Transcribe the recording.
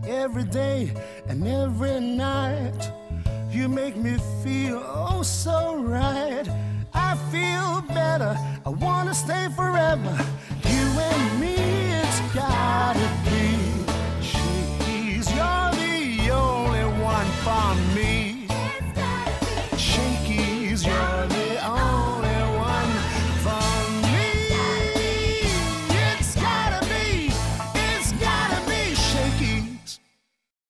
every day and every night. You make me feel oh so right. I feel better, I wanna stay forever.